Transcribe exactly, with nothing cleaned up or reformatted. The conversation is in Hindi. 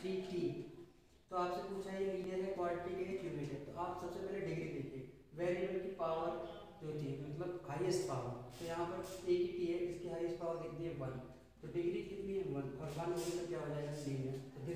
Three T. तो आपसे पूछा है ये लीनियर है, क्वाड्रेटिक है, क्यूबिक है। तो आप सबसे पहले डिग्री देखिए, वेरिएबल की पावर जो थी मतलब हाईएस्ट पावर, तो यहाँ पर ए की टी है, इसकी हाईएस्ट पावर लिख दी है वन, तो डिग्री कितनी है वन, और वन होगी तो क्या हो जाएगा लीनियर। तो दिस